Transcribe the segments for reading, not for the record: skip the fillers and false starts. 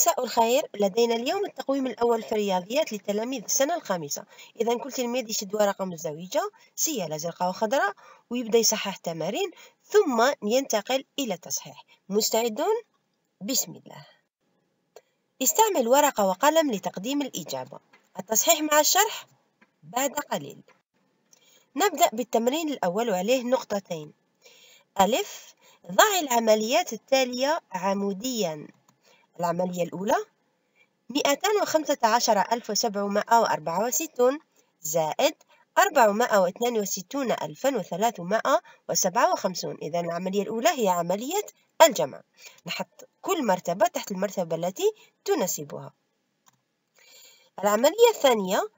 مساء الخير. لدينا اليوم التقويم الأول في الرياضيات لتلاميذ السنة الخامسة. إذا كل تلميذ يشد ورقة مزدوجة سيالة زرقاء وخضراء ويبدأ يصحح تمارين ثم ينتقل إلى التصحيح. مستعدون؟ بسم الله. استعمل ورقة وقلم لتقديم الإجابة. التصحيح مع الشرح بعد قليل. نبدأ بالتمرين الأول وعليه نقطتين. ألف، ضع العمليات التالية عمودياً. العملية الأولى 215,764 زائد 462,357. إذا العملية الأولى هي عملية الجمع. نحط كل مرتبة تحت المرتبة التي تناسبها. العملية الثانية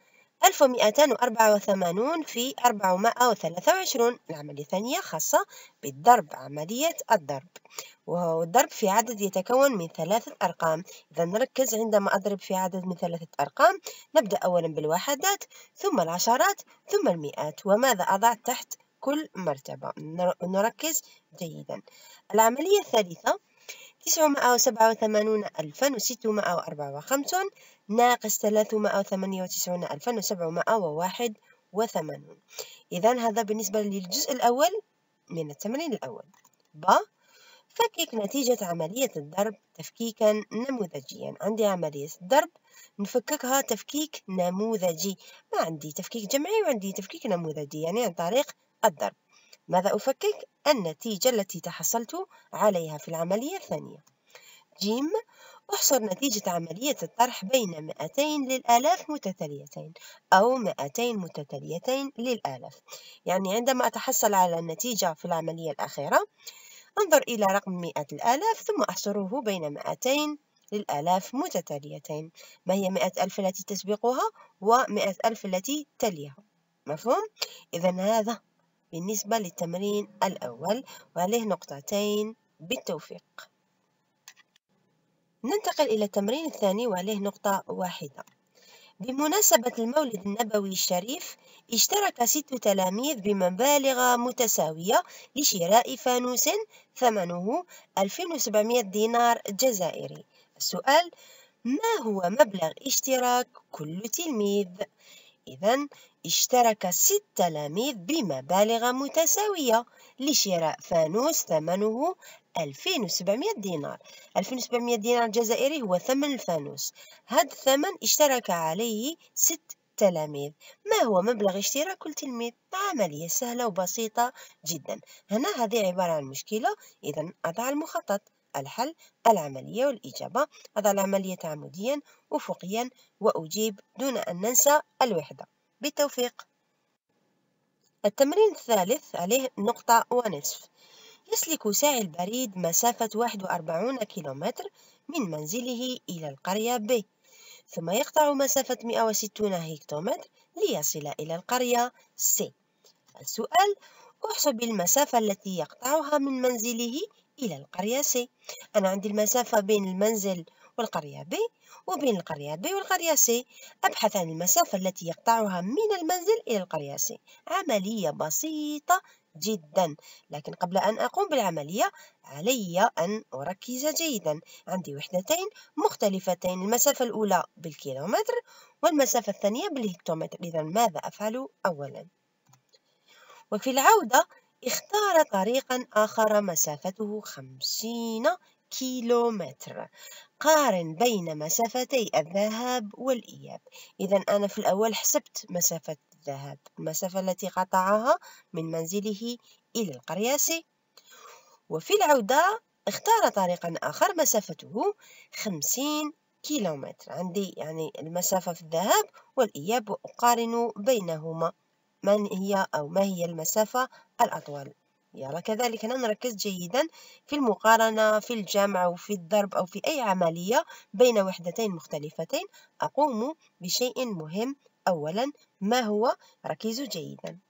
1284 في 423. العملية الثانية خاصة بالضرب، عملية الضرب، وهو الضرب في عدد يتكون من 3 أرقام. إذا نركز عندما أضرب في عدد من 3 أرقام. نبدأ أولا بالوحدات ثم العشرات ثم المئات، وماذا أضع تحت كل مرتبة. نركز جيدا. العملية الثالثة 987,654 ناقص 398,781. إذا هذا بالنسبة للجزء الأول من التمرين الأول. فكك نتيجة عملية الضرب تفكيكا نموذجيا. عندي عملية الضرب نفككها تفكيك نموذجي، ما عندي تفكيك جمعي وعندي تفكيك نموذجي، يعني عن طريق الضرب. ماذا أفكك؟ النتيجة التي تحصلت عليها في العملية الثانية. جيم، احصر نتيجة عملية الطرح بين 200 للآلاف متتاليتين أو 200 متتاليتين للآلاف. يعني عندما أتحصل على النتيجة في العملية الأخيرة انظر إلى رقم 100 الآلاف ثم أحصره بين 200 للآلاف متتاليتين. ما هي 100,000 التي تسبقها و100,000 التي تليها؟ مفهوم؟ إذا هذا بالنسبة للتمرين الأول وعليه نقطتين بالتوفيق. ننتقل إلى التمرين الثاني وعليه نقطة واحدة. بمناسبة المولد النبوي الشريف اشترك 6 تلاميذ بمبالغ متساوية لشراء فانوس ثمنه 2700 دينار جزائري. السؤال: ما هو مبلغ اشتراك كل تلميذ؟ إذن اشترك 6 تلاميذ بمبالغ متساوية لشراء فانوس ثمنه 2700 دينار. 2700 دينار جزائري هو ثمن الفانوس. هذا الثمن اشترك عليه 6 تلاميذ. ما هو مبلغ اشتراك كل تلميذ؟ عملية سهلة وبسيطة جدا. هنا هذه عبارة عن مشكلة، إذن أضع المخطط، الحل، العملية والإجابة. أضع العملية عموديا أفقيا وأجيب دون أن ننسى الوحدة. بالتوفيق. التمرين الثالث عليه نقطة ونصف. يسلك ساعي البريد مسافة 41 كيلومتر من منزله إلى القرية ب، ثم يقطع مسافة 160 هكتومتر ليصل إلى القرية س. السؤال: احسب المسافة التي يقطعها من منزله إلى القرية س. أنا عندي المسافة بين المنزل والقرية ب وبين القرية ب والقرية س. أبحث عن المسافة التي يقطعها من المنزل إلى القرية س. عملية بسيطة جدا، لكن قبل أن أقوم بالعملية علي أن أركز جيدا. عندي وحدتين مختلفتين، المسافة الأولى بالكيلومتر والمسافة الثانية بالهكتومتر. إذا ماذا أفعل أولا؟ وفي العودة اختار طريقا آخر مسافته 50 كيلومتر. قارن بين مسافتي الذهاب والإياب. إذا أنا في الأول حسبت مسافة الذهاب، المسافة التي قطعها من منزله إلى القرية س. وفي العودة اختار طريقا آخر مسافته 50 كيلومتر. عندي يعني المسافة في الذهاب والإياب وأقارن بينهما ما هي المسافة الأطول. يلا كذلك هنا نركز جيدا في المقارنة، في الجمع وفي الضرب أو في أي عملية بين وحدتين مختلفتين أقوم بشيء مهم. أولا ما هو؟ ركزوا جيدا.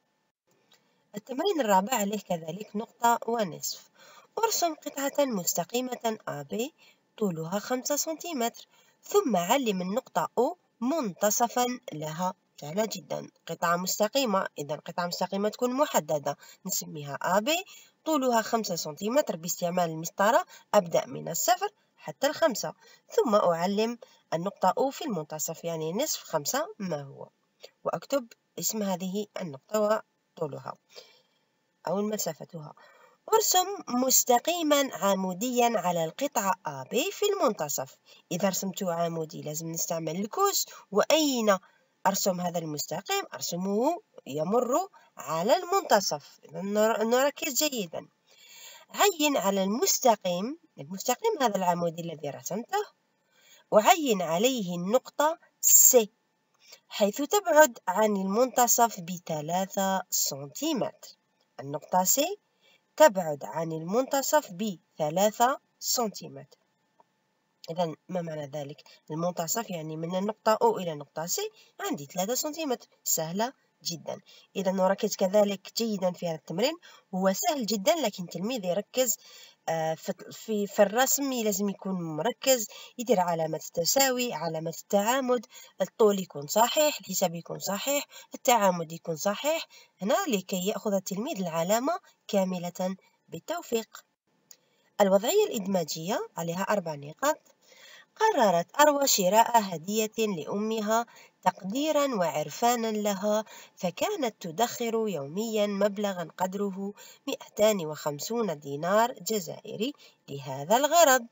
التمرين الرابع عليه كذلك نقطة ونصف. ارسم قطعة مستقيمة AB طولها 5 سنتيمتر ثم علم النقطة O منتصفا لها. سهلة جدا، قطعة مستقيمة، إذا قطعة مستقيمة تكون محددة نسميها AB طولها 5 سنتيمتر. باستعمال المسطرة أبدأ من الصفر حتى 5، ثم أعلم النقطة أو في المنتصف، يعني نصف 5 ما هو، وأكتب اسم هذه النقطة وطولها أو مسافتها. أرسم مستقيما عموديا على القطعة AB في المنتصف. إذا رسمته عمودي لازم نستعمل الكوس. وأين أرسم هذا المستقيم؟ أرسمه يمر على المنتصف. نركز جيدا. عين على المستقيم هذا العمودي الذي رسمته، وعين عليه النقطة C حيث تبعد عن المنتصف ب3 سنتيمتر. النقطة C تبعد عن المنتصف ب3 سنتيمتر. إذا ما معنى ذلك؟ المنتصف يعني من النقطة O إلى النقطة C عندي 3 سنتيمتر، سهلة جدا. إذا نركز كذلك جيدا في هذا التمرين، هو سهل جدا لكن التلميذ يركز في الرسم، لازم يكون مركز، يدير علامة التساوي، علامة التعامد، الطول يكون صحيح، الحساب يكون صحيح، التعامد يكون صحيح هنا لكي يأخذ التلميذ العلامة كاملة. بالتوفيق. الوضعية الإدماجية عليها 4 نقاط. قررت أروى شراء هدية لأمها تقديرا وعرفانا لها، فكانت تدخر يوميا مبلغا قدره 250 دينار جزائري لهذا الغرض.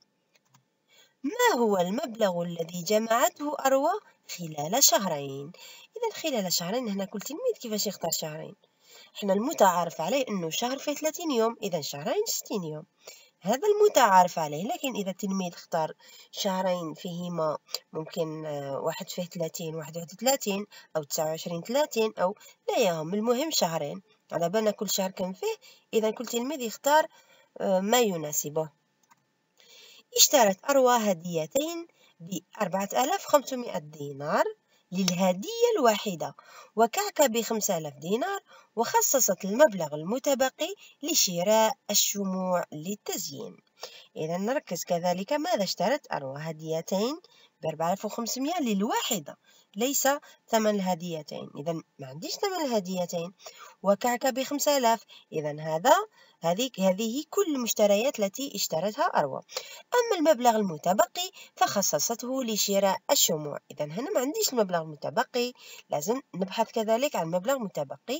ما هو المبلغ الذي جمعته أروى خلال شهرين؟ إذا خلال شهرين، هنا كل تلميذ كيفاش يختار شهرين؟ احنا المتعارف عليه انه شهر فيه 30 يوم، اذا شهرين 60 يوم، هذا المتعارف عليه. لكن إذا التلميذ اختار شهرين فيهما ممكن واحد فيه 30 واحد 31 أو 29 30 أو لا يهم، المهم شهرين على بالنا كل شهر كم فيه. إذا كل تلميذ يختار ما يناسبه. اشترت أروى هديتين ب4500 دينار للهدية الواحدة، وكعكة ب5000 دينار، وخصصت المبلغ المتبقي لشراء الشموع للتزيين. إذا نركز كذلك، ماذا اشترت أروى؟ هديتين ب4500 للواحدة، ليس ثمن الهديتين. إذا ما عنديش ثمن الهديتين. وكعكة ب5000، إذا هذه كل المشتريات التي اشترتها أروى. أما المبلغ المتبقي فخصصته لشراء الشموع. إذا هنا ما عنديش المبلغ المتبقي، لازم نبحث كذلك عن مبلغ متبقي.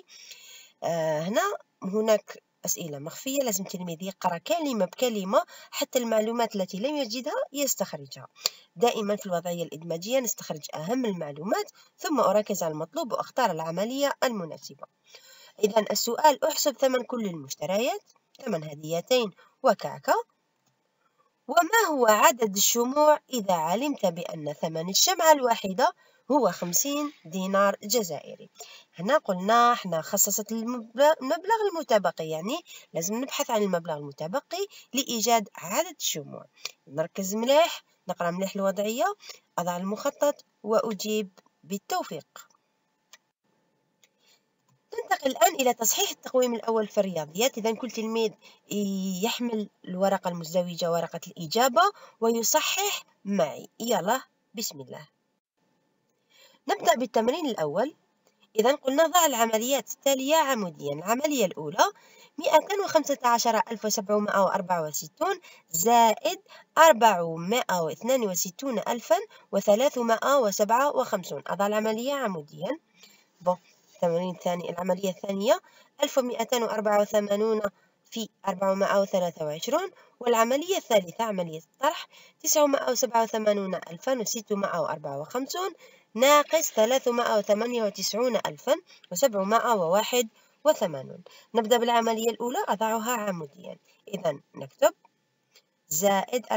هناك أسئلة مخفية، لازم التلميذ يقرأ كلمة بكلمة حتى المعلومات التي لم يجدها يستخرجها. دائما في الوضعية الإدماجية نستخرج أهم المعلومات ثم أركز على المطلوب وأختار العملية المناسبة. إذا السؤال: أحسب ثمن كل المشتريات، ثمن هديتين وكعكة. وما هو عدد الشموع إذا علمت بأن ثمن الشمعة الواحدة هو 50 دينار جزائري؟ هنا قلنا احنا خصصت المبلغ المتبقي، يعني لازم نبحث عن المبلغ المتبقي لإيجاد عدد الشموع. نركز مليح، نقرأ مليح الوضعية، أضع المخطط وأجيب. بالتوفيق. ننتقل الآن إلى تصحيح التقويم الأول في الرياضيات. إذا كل تلميذ يحمل الورقة المزدوجة، ورقة الإجابة، ويصحح معي. يلا بسم الله. نبدأ بالتمرين الأول. إذا قلنا ضع العمليات التالية عموديا. العملية الأولى: 215,764 زائد 462,357. أضع العملية عموديا. العملية الثانية: 1284 في 423. والعملية الثالثة عملية الطرح: 987,654 ناقص 398,781. نبدأ بالعملية الأولى، أضعها عموديا. إذا نكتب زائد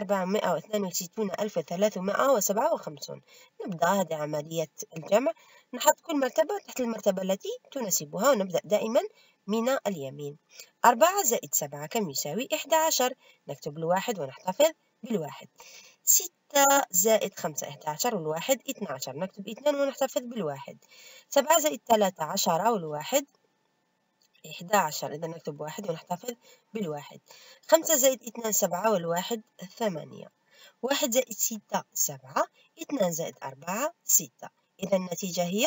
462,357. نبدأ هذه عملية الجمع، نحط كل مرتبة تحت المرتبة التي تناسبها، ونبدأ دائما من اليمين. 4 زائد 7 كم يساوي 11. نكتب الواحد ونحتفظ بالواحد. 6 زائد 5 11 والواحد 12. نكتب 2 ونحتفظ بالواحد. 7 زائد 3 10 والواحد 11. إذا نكتب واحد ونحتفظ بالواحد. 5 زائد 2 7 والواحد 8. 1 زائد 6 7. 2 زائد 4 6. إذا النتيجة هي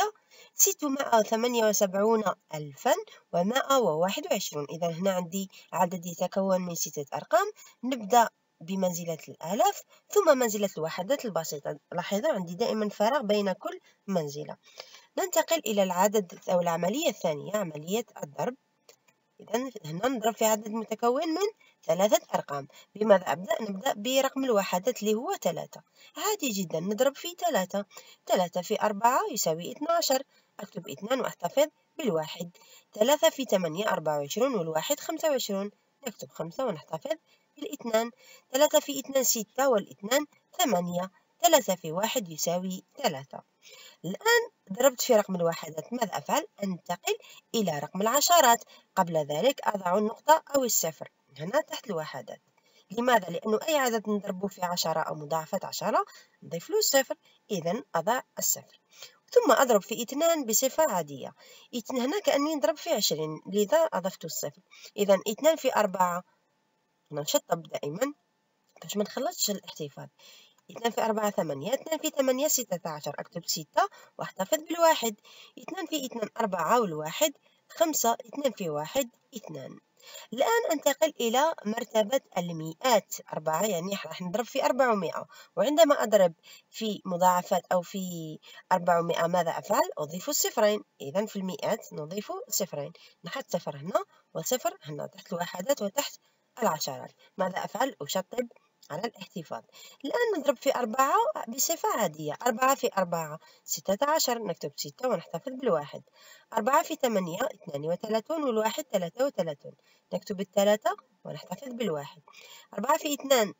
678,121. إذا هنا عندي عدد يتكون من 6 أرقام. نبدأ بمنزلة الآلاف ثم منزلة الوحدات البسيطة. لاحظوا عندي دائما فراغ بين كل منزلة. ننتقل إلى العدد أو العملية الثانية، عملية الضرب. إذا هنا نضرب في عدد متكون من 3 أرقام. بماذا أبدأ؟ نبدأ برقم الوحدات اللي هو 3. عادي جدا نضرب في 3. 3 في 4 يساوي 12. أكتب 2 وأحتفظ بالواحد. 3 في 8 24 والواحد 25. نكتب 5 ونحتفظ بالاثنان. 3 في 2 6 والاثنان 8. 3 في 1 يساوي 3. الآن ضربت في رقم الوحدات، ماذا أفعل؟ أنتقل إلى رقم العشرات. قبل ذلك أضع النقطة أو الصفر هنا تحت الوحدات. لماذا؟ لأنه أي عدد نضربه في 10 أو مضاعفة 10 نضيف له الصفر، إذا أضع الصفر. ثم أضرب في 2 بصفة عادية. هنا كأني نضرب في 20 لذا أضفت الصفر. إذا 2 في 4 نشطب دائما باش ما نخلطش الاحتفاظ. 2 في 4 8. 2 في 8 16. أكتب 6 وأحتفظ بالواحد. 2 في 2 4 والواحد 5. 2 في 1 2. الآن أنتقل إلى مرتبة المئات. 4 يعني راح نضرب في 400. وعندما أضرب في مضاعفات أو في 400 ماذا أفعل؟ أضيف الصفرين. إذا في المئات نضيف صفرين. نحط صفر هنا وصفر هنا تحت الوحدات وتحت العشرات. ماذا أفعل؟ أشطب على الاحتفاظ. الآن نضرب في 4 بصفة عادية. 4 في 4 16. نكتب 6 ونحتفظ بالواحد. 4 في 8 32 والواحد 33. نكتب الثلاثة ونحتفظ بالواحد. 4 في 2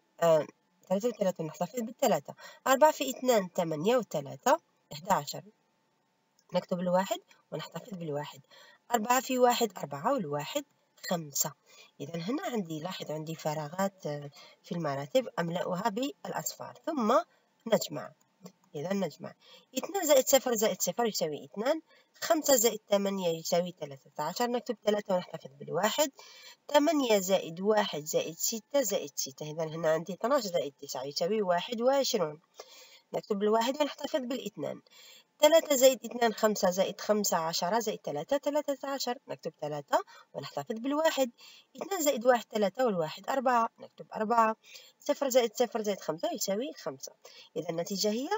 33 نحتفظ بالثلاثة. 4 في 2 8 والثلاثة 11. نكتب الواحد ونحتفظ بالواحد. 4 في 1 4 والواحد 5. إذا هنا لاحظ عندي فراغات في المراتب أملأها بالأصفار ثم نجمع. إذا نجمع 2 زائد 0 زائد 0 يساوي 2. 5 زائد 8 يساوي 13. نكتب 3 ونحتفظ بالواحد. 8 زائد 1 زائد 6 زائد 6. إذا هنا عندي 12 زائد 9 يساوي 21. نكتب الواحد ونحتفظ بالاثنان. 3 زائد 2 5 زائد 5 10 زائد 3 13. نكتب 3 ونحتفظ بالواحد. 2 زائد 1 3 والواحد 4. نكتب 4. 0 زائد 0 زائد 5 يساوي 5. إذا النتيجة هي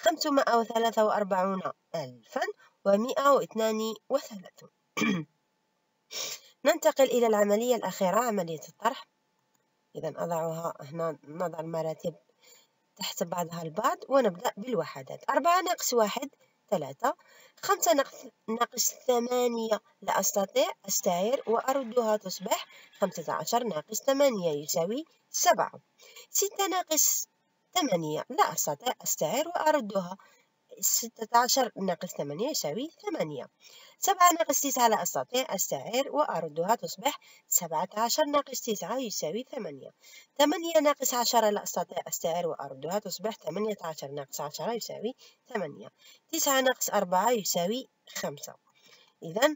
543,132. ننتقل إلى العملية الأخيرة، عملية الطرح. إذا أضعها هنا، نضع المراتب تحت بعضها البعض ونبدأ بالوحدات. 4 ناقص 1 3. 5 ناقص 8 لا أستطيع أستعير وأردها تصبح 15 ناقص 8 يساوي 7. 6 ناقص 8 لا أستطيع أستعير وأردها 16 ناقص 8 يساوي 8. 7 ناقص 9 لا أستطيع أستعير وأردها تصبح 17 ناقص 9 يساوي 8. 8 ناقص 10 لا أستطيع أستعير وأردها تصبح 18 ناقص 10 يساوي 8. 9 ناقص 4 يساوي 5. إذا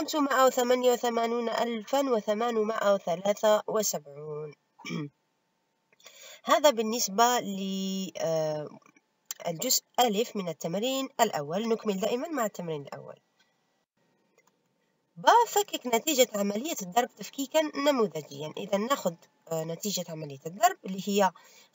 588,873. هذا بالنسبة للجزء ألف من التمرين الأول. نكمل دائما مع التمرين الأول. فكك نتيجة عملية الضرب تفكيكا نموذجيا. إذا نأخذ نتيجة عملية الضرب اللي هي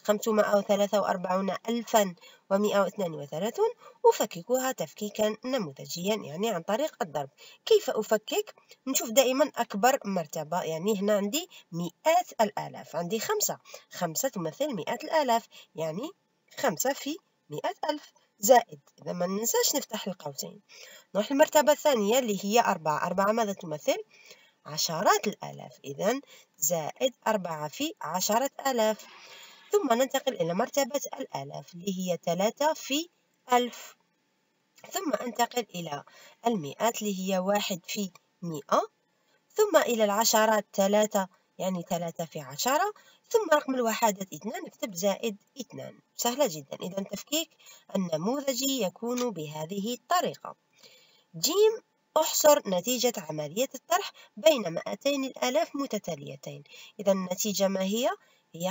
543,132 وفككها تفكيكا نموذجيا، يعني عن طريق الضرب. كيف أفكك؟ نشوف دائما أكبر مرتبة، يعني هنا عندي مئات الآلاف، عندي 5 تمثل مئات الآلاف، يعني 5 في 100,000 زائد. إذا ما ننساش نفتح القوسين. نروح المرتبة الثانية اللي هي 4. 4 ماذا تمثل؟ عشرات الآلاف، إذا زائد 4 في 10,000. ثم ننتقل إلى مرتبة الآلاف اللي هي 3 في 1000. ثم أنتقل إلى المئات اللي هي 1 في 100. ثم إلى العشرات 3 يعني 3 في 10. ثم رقم الوحدات 2 نكتب زائد 2. سهلة جدا. إذا تفكيك النموذجي يكون بهذه الطريقة. جيم، احصر نتيجة عملية الطرح بين 200,000 متتاليتين. إذا النتيجة ما هي؟ هي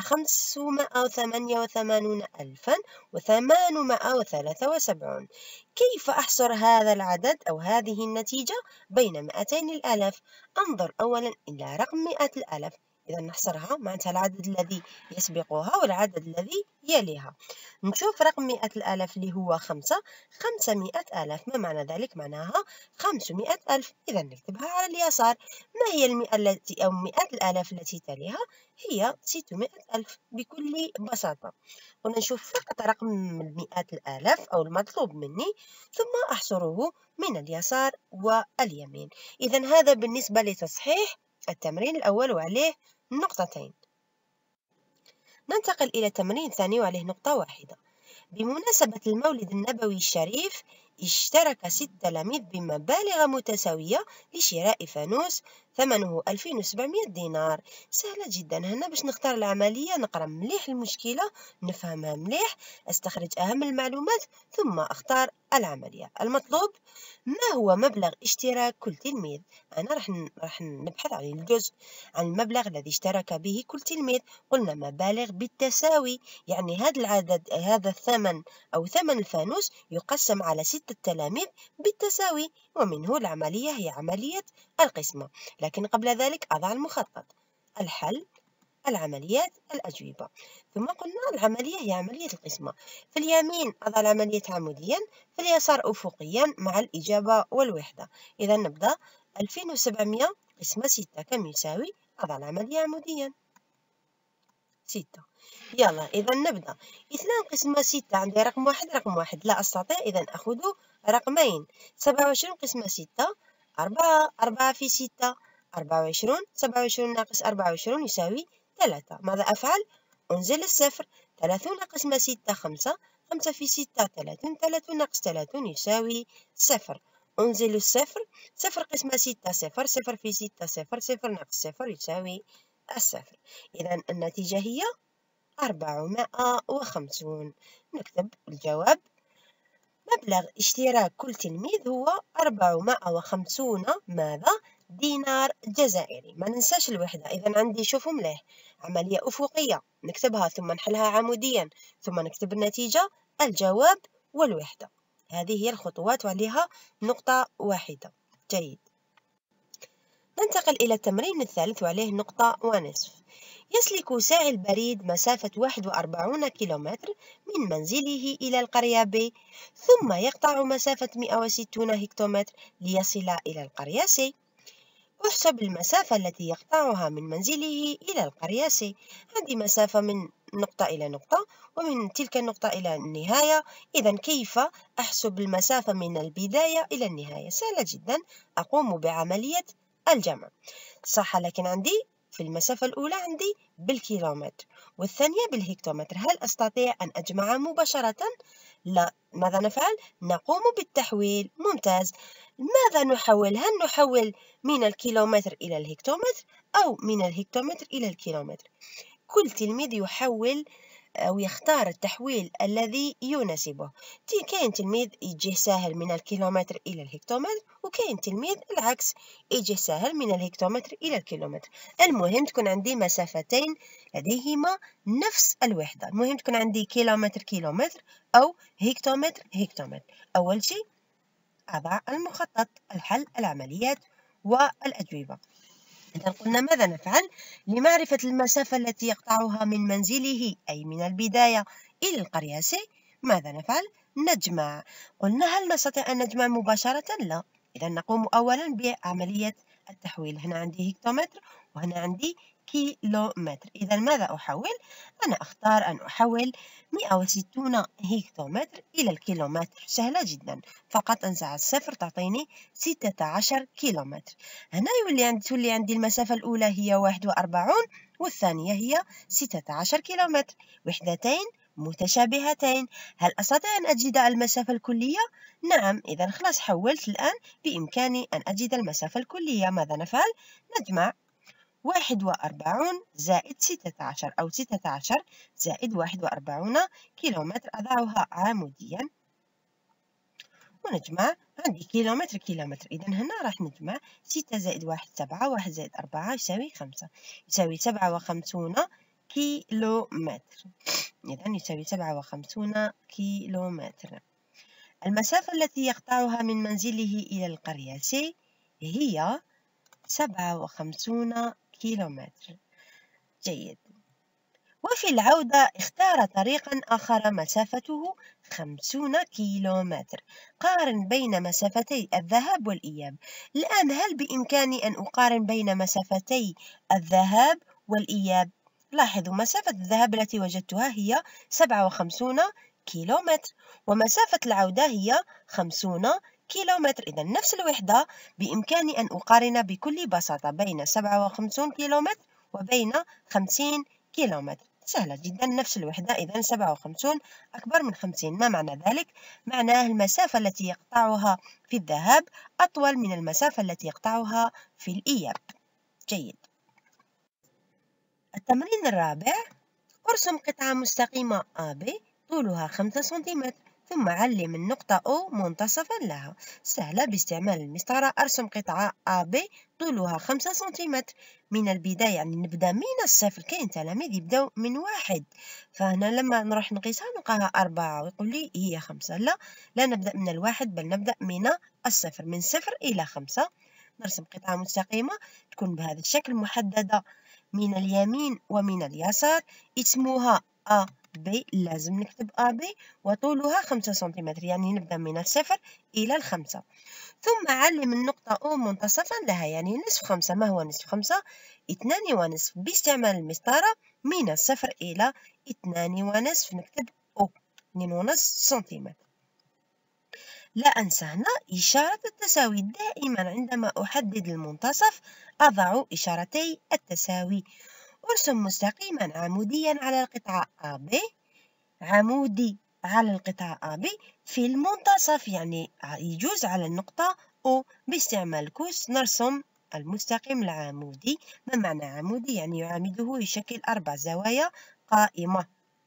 588,873. كيف أحصر هذا العدد أو هذه النتيجة بين 200,000؟ أنظر أولا إلى رقم 100,000. إذا نحصرها معناتها العدد الذي يسبقها والعدد الذي يليها. نشوف رقم 100,000 اللي هو 500,000. ما معنى ذلك؟ معناها 500,000. إذا نكتبها على اليسار. ما هي المئة التي أو 100,000 التي تليها؟ هي 600,000 بكل بساطة. قلنا نشوف فقط رقم 100,000 أو المطلوب مني، ثم أحصره من اليسار واليمين. إذا هذا بالنسبة لتصحيح التمرين الأول وعليه نقطتين. ننتقل إلى التمرين الثاني وعليه نقطة واحدة. بمناسبة المولد النبوي الشريف اشترك 6 تلاميذ بمبالغ متساوية لشراء فانوس ثمنه 2700 دينار. سهلة جدا. هنا باش نختار العملية نقرأ مليح المشكلة، نفهمها مليح، استخرج أهم المعلومات، ثم أختار العملية. المطلوب ما هو مبلغ اشتراك كل تلميذ؟ أنا راح نبحث عن الجزء، عن المبلغ الذي اشترك به كل تلميذ. قلنا مبالغ بالتساوي، يعني هذا العدد، هذا الثمن أو ثمن الفانوس يقسم على 6 تلاميذ بالتساوي، ومنه العملية هي عملية القسمة. لكن قبل ذلك أضع المخطط: الحل، العمليات، الأجوبة. ثم قلنا العملية هي عملية القسمة. في اليمين أضع العملية عموديا، في اليسار أفقيا مع الإجابة والوحدة. إذا نبدأ. 2700 قسمة 6 كم يساوي؟ أضع العملية عموديا 6. يلا إذا نبدأ. 2 قسمة 6 عندي رقم واحد رقم واحد لا أستطيع، إذا أخذ رقمين. 27 قسمة 6 4 في 6 24. 27 ناقص 24 يساوي 3. ماذا أفعل؟ أنزل الصفر. 30 قسمة 6 5 في 6 30. 30 ناقص 30 يساوي 0. أنزل الصفر. 0 قسمة 6 0. 0 في 6 0. 0 ناقص 0 يساوي الصفر. إذا النتيجة هي 450. نكتب الجواب: مبلغ اشتراك كل تلميذ هو 450 ماذا؟ دينار جزائري. ما ننساش الوحدة. إذا عندي شوفوا مليح، عملية أفقية نكتبها ثم نحلها عموديا ثم نكتب النتيجة، الجواب والوحدة. هذه هي الخطوات وعليها نقطة واحدة. جيد. ننتقل إلى التمرين الثالث وعليه نقطة ونصف. يسلك ساعي البريد مسافة 41 كيلومتر من منزله إلى القرية ب، ثم يقطع مسافة 160 هكتومتر ليصل إلى القرية س. احسب المسافة التي يقطعها من منزله إلى القرية س. هذه مسافة من نقطة إلى نقطة ومن تلك النقطة إلى النهاية. إذا كيف أحسب المسافة من البداية إلى النهاية؟ سهلة جدا. أقوم بعملية الجمع. صح، لكن عندي في المسافة الأولى عندي بالكيلومتر والثانية بالهكتومتر. هل أستطيع أن أجمع مباشرة؟ لا. ماذا نفعل؟ نقوم بالتحويل. ممتاز. ماذا نحول؟ هل نحول من الكيلومتر إلى الهكتومتر أو من الهكتومتر إلى الكيلومتر؟ كل تلميذ يحول أو يختار التحويل الذي يناسبه. كاين تلميذ يجيه ساهل من الكيلومتر إلى الهكتومتر، وكاين تلميذ العكس يجيه ساهل من الهكتومتر إلى الكيلومتر. المهم تكون عندي مسافتين لديهما نفس الوحدة. المهم تكون عندي كيلومتر كيلومتر أو هكتومتر هكتومتر. أول شيء أضع المخطط، الحل، العمليات والأجوبة. إذا قلنا ماذا نفعل؟ لمعرفة المسافة التي يقطعها من منزله أي من البداية إلى القرية س، ماذا نفعل؟ نجمع. قلنا هل نستطيع أن نجمع مباشرة؟ لا. إذا نقوم أولا بعملية التحويل. هنا عندي هكتومتر وهنا عندي كيلومتر. إذا ماذا أحول؟ أنا أختار أن أحول 160 هكتومتر إلى الكيلومتر. سهلة جدا، فقط أنزع الصفر تعطيني 16 كيلومتر. هنا تولي عندي المسافة الأولى هي 41 والثانية هي 16 كيلومتر، وحدتين متشابهتين. هل أستطيع أن أجد المسافة الكلية؟ نعم. إذا خلاص حولت الآن بإمكاني أن أجد المسافة الكلية. ماذا نفعل؟ نجمع 41 زائد 16 أو 16 زائد 41 كيلومتر. أضعها عموديا ونجمع. عندي كيلومتر كيلومتر. إذا هنا راح نجمع 6 زائد 1 7، 1 زائد 4 يساوي 5، يساوي 57 كيلومتر. إذا يساوي 57 كيلومتر. المسافة التي يقطعها من منزله إلى القرية س هي 57 كيلومتر. جيد. وفي العودة اختار طريقا آخر مسافته 50 كيلومتر. قارن بين مسافتي الذهاب والإياب. الآن هل بإمكاني أن أقارن بين مسافتي الذهاب والإياب؟ لاحظوا مسافة الذهاب التي وجدتها هي 57 كيلومتر، ومسافة العودة هي 50 كيلومتر. إذا نفس الوحدة بإمكاني أن أقارن بكل بساطة بين 57 كيلومتر وبين 50 كيلومتر. سهلة جدا، نفس الوحدة. إذا 57 أكبر من 50. ما معنى ذلك؟ معناه المسافة التي يقطعها في الذهاب أطول من المسافة التي يقطعها في الإياب. جيد. التمرين الرابع: ارسم قطعة مستقيمة AB طولها 5 سنتيمتر، ثم علم النقطة O منتصفا لها. سهلة، باستعمال المسطرة أرسم قطعة AB طولها 5 سنتيمتر. من البداية يعني نبدأ من الصفر. كاين تلاميذ يبدأوا من 1، فهنا لما نروح نقيسها نلقاها 4 ويقول لي هي 5. لا نبدأ من 1 بل نبدأ من الصفر، من 0 إلى 5. نرسم قطعة مستقيمة تكون بهذا الشكل، محددة من اليمين ومن اليسار، اسمها AB. لازم نكتب AB وطولها 5 سنتيمتر، يعني نبدأ من الصفر إلى 5. ثم علم النقطة O منتصفا لها، يعني نصف 5. ما هو نصف 5؟ 2.5. باستعمال المسطرة من الصفر إلى 2.5 نكتب O 2.5 سنتيمتر. لا أنسى هنا إشارة التساوي. دائما عندما أحدد المنتصف أضع إشارتي التساوي. ارسم مستقيما عموديا على القطعة AB، عمودي على القطعة AB في المنتصف، يعني يجوز على النقطة O. باستعمال الكوس نرسم المستقيم العمودي. ما معنى عمودي؟ يعني يعامده يشكل 4 زوايا قائمة.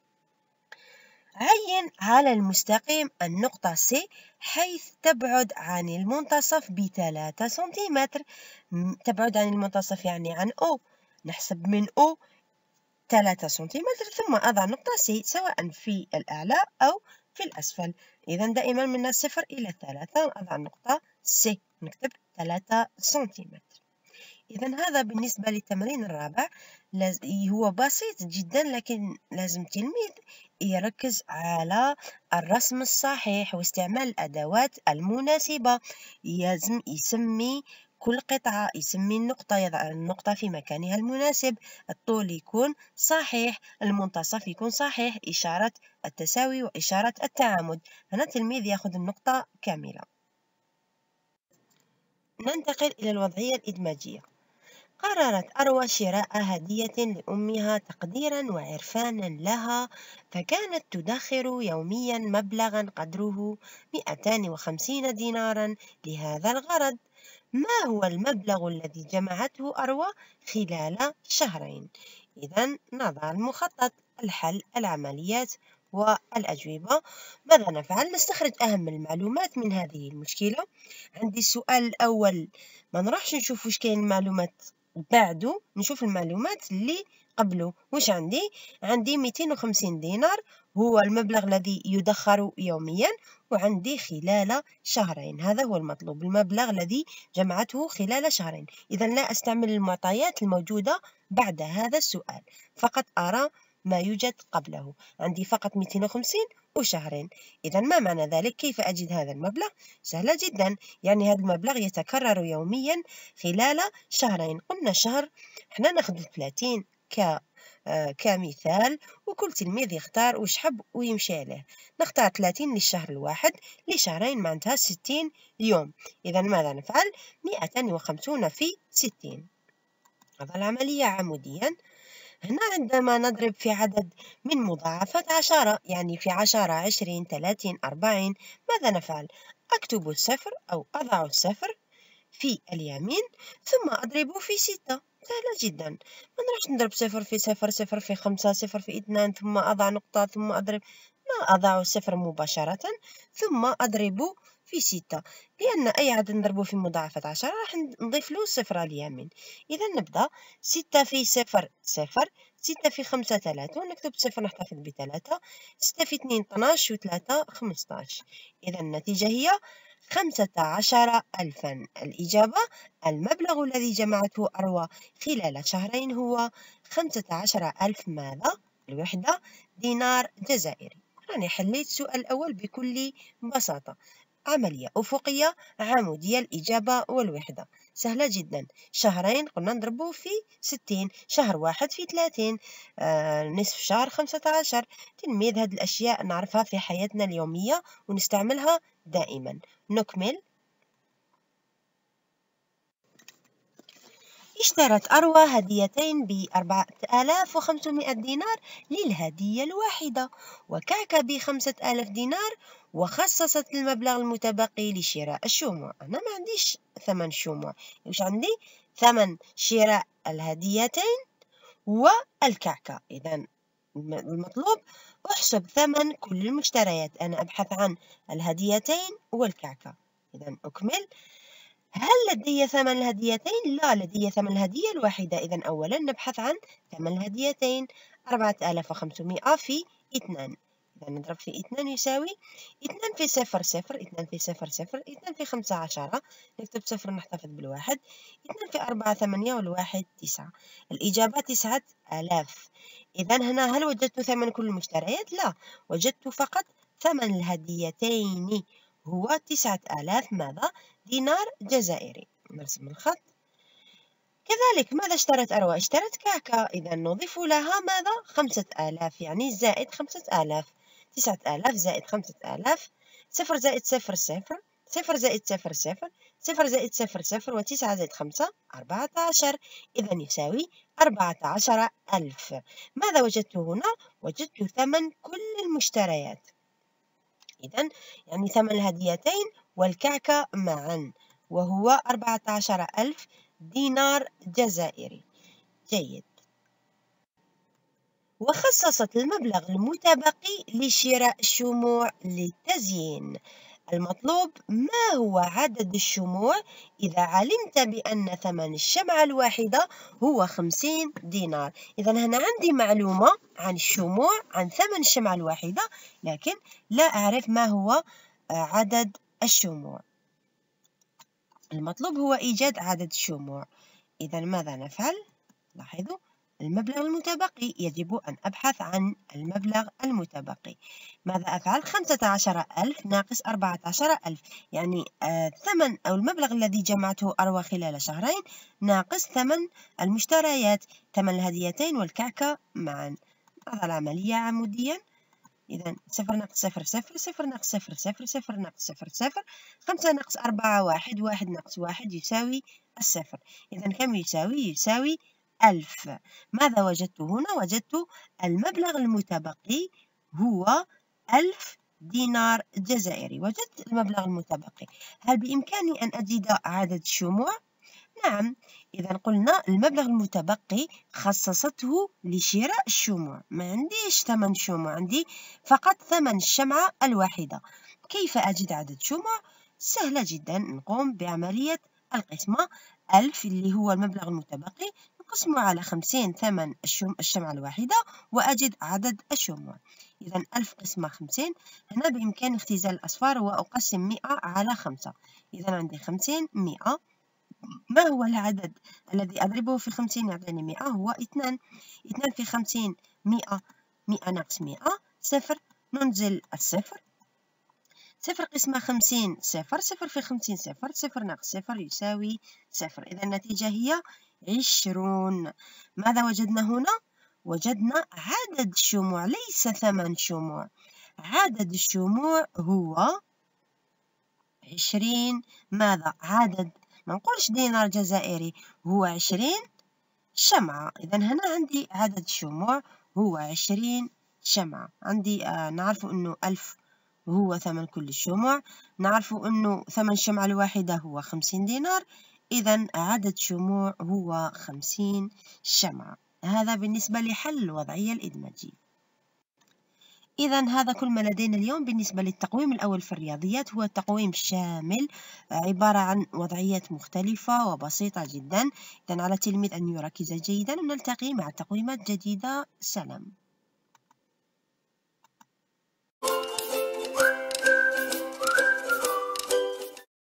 عين على المستقيم النقطة C حيث تبعد عن المنتصف ب3 سنتيمتر. تبعد عن المنتصف يعني عن O. نحسب من O 3 سنتيمتر، ثم أضع نقطة C سواء في الأعلى أو في الأسفل. إذا دائما من 0 إلى 3 أضع نقطة C، نكتب 3 سنتيمتر. إذا هذا بالنسبة للتمرين الرابع. هو بسيط جدا، لكن لازم التلميذ يركز على الرسم الصحيح واستعمال الأدوات المناسبة. لازم يسمي كل قطعة، يسمي النقطة، يضع النقطة في مكانها المناسب، الطول يكون صحيح، المنتصف يكون صحيح، إشارة التساوي وإشارة التعامد. هنا التلميذ يأخذ النقطة كاملة. ننتقل إلى الوضعية الإدماجية. قررت أروى شراء هدية لأمها تقديرا وعرفانا لها، فكانت تدخر يوميا مبلغا قدره 250 دينارا لهذا الغرض. ما هو المبلغ الذي جمعته أروى خلال شهرين؟ إذا نضع المخطط، الحل، العمليات والأجوبة. ماذا نفعل؟ نستخرج أهم المعلومات من هذه المشكلة. عندي السؤال الأول، ما نروحش نشوف واش كاين المعلومات بعده، نشوف المعلومات اللي قبله. واش عندي 250 دينار هو المبلغ الذي يدخر يوميا، وعندي خلال شهرين. هذا هو المطلوب، المبلغ الذي جمعته خلال شهرين. إذا لا أستعمل المعطيات الموجودة بعد هذا السؤال، فقط أرى ما يوجد قبله. عندي فقط 250 وشهرين. إذا ما معنى ذلك؟ كيف أجد هذا المبلغ؟ سهلة جدا، يعني هذا المبلغ يتكرر يوميا خلال شهرين. قلنا شهر، احنا ناخذ 30 كمثال، وكل تلميذ يختار واش حب ويمشي عليه. نختار 30 للشهر الواحد، لشهرين معناتها 60 يوم. إذا ماذا نفعل؟ 250 في 60. هذا العملية عموديا. هنا عندما نضرب في عدد من مضاعفات 10، يعني في 10 20 30 40، ماذا نفعل؟ أكتب الصفر أو أضع الصفر في اليمين ثم أضرب في 6. سهلة جدا. ما نروحش نضرب صفر في صفر، صفر في 5، صفر في 2 ثم أضع نقطة ثم أضرب. لا، أضع الصفر مباشرة ثم أضرب في 6، لأن أي عدد نضربه في مضاعفة 10 راح نضيف له صفر على اليمين. إذا نبدأ 6 في صفر صفر، 6 في 5 3، ونكتب صفر نحتفظ ب3، 6 في 2 12 و3 15. إذا النتيجة هي 15,000. الإجابة: المبلغ الذي جمعته أروى خلال شهرين هو 15,000 ماذا؟ الوحدة دينار جزائري. راني حليت السؤال الأول بكل بساطة. عملية أفقية عمودية، الإجابة والوحدة سهلة جدا. شهرين قلنا نضربه في 60، شهر واحد في 30، نصف شهر 15. تلميذ، هذه الأشياء نعرفها في حياتنا اليومية ونستعملها دائما. نكمل. اشترت أروى هديتين ب4,500 دينار للهدية الواحدة، وكعك ب5,000 دينار، وخصصت المبلغ المتبقي لشراء الشموع. أنا ما عنديش ثمن شموع، وش عندي؟ ثمن شراء الهديتين والكعكة. إذن المطلوب أحسب ثمن كل المشتريات. أنا أبحث عن الهديتين والكعكة. إذن أكمل. هل لدي ثمن الهديتين؟ لا، لدي ثمن الهدية الواحدة. إذن أولا نبحث عن ثمن الهديتين. 4,500 في 2. إذا نضرب في 2 يساوي 2 في 0 0، 2 في 0 0، 2 في 5 10. نكتب 0 نحتفظ بالواحد. 2 في 4 8 والواحد 9. الإجابة 9,000. إذا هنا هل وجدت ثمن كل المشتريات؟ لا، وجدت فقط ثمن الهديتين هو 9,000 ماذا؟ دينار جزائري. نرسم الخط. كذلك ماذا اشترت أروى؟ اشترت كعكة. إذا نضيف لها ماذا؟ 5,000، يعني زائد 5,000. 9,000 زائد 5,000. 0 زائد 0 0، 0 زائد 0 0، 0 زائد 0 0، و9 زائد 5 14. إذا يساوي 14,000. ماذا وجدت هنا؟ وجدت ثمن كل المشتريات. إذن يعني ثمن الهديتين والكعكة معا، وهو 14,000 دينار جزائري. جيد. وخصصت المبلغ المتبقي لشراء شموع للتزيين. المطلوب ما هو عدد الشموع إذا علمت بأن ثمن الشمعة الواحدة هو 50 دينار. إذا هنا عندي معلومة عن الشموع، عن ثمن الشمعة الواحدة، لكن لا أعرف ما هو عدد الشموع. المطلوب هو إيجاد عدد الشموع. إذا ماذا نفعل؟ لاحظوا المبلغ المتبقي، يجب أن أبحث عن المبلغ المتبقي. ماذا أفعل؟ 15,000 ناقص 14,000، يعني ثمن أو المبلغ الذي جمعته أروى خلال شهرين ناقص ثمن المشتريات، ثمن الهديتين والكعكة معا. هذا العملية عموديا. إذا 0 ناقص 0 0، 0 ناقص 0 0، 0 ناقص 0 0، 5 ناقص 4 1، 1 ناقص 1 يساوي الصفر. إذا كم يساوي؟ يساوي 1000. ماذا وجدت هنا؟ وجدت المبلغ المتبقي هو 1000 دينار جزائري. وجدت المبلغ المتبقي. هل بإمكاني أن أزيد عدد الشموع؟ نعم. إذا قلنا المبلغ المتبقي خصصته لشراء الشموع. ما عنديش ثمن شموع، عندي فقط ثمن الشمعة الواحدة. كيف أجد عدد شموع؟ سهلة جدا. نقوم بعملية القسمة. 1000 اللي هو المبلغ المتبقي نقسمه على 50 ثمن الشمعة الواحدة، وأجد عدد الشموع. إذا 1000 قسمة 50. هنا بإمكاني اختزال الأصفار وأقسم 100 على 5. إذا عندي 50 100. ما هو العدد الذي أضربه في 50 يعطيني 100؟ هو 2. 2 في 50 100. 100 ناقص 100 0. ننزل الصفر. 0 قسمة 50 0. 0 في 50 0. 0 ناقص 0 يساوي 0. إذا النتيجة هي 20. ماذا وجدنا هنا؟ وجدنا عدد الشموع، ليس ثمن شموع. عدد الشموع هو 20. ماذا؟ عدد، ما نقولش دينار جزائري، هو 20 شمعة. إذا هنا عندي عدد الشموع هو 20 شمعة. عندي نعرف أنه 1000 هو ثمن كل الشموع، نعرف أنه ثمن الشمعة الواحدة هو 50 دينار. إذا عدد شموع هو 50 شمعة. هذا بالنسبة لحل الوضعية الإدماجية. إذا هذا كل ما لدينا اليوم بالنسبة للتقويم الأول في الرياضيات. هو تقويم شامل عبارة عن وضعيات مختلفة وبسيطة جدا. إذا على التلميذ أن يركز جيدا، ونلتقي مع تقويمات جديدة. سلام.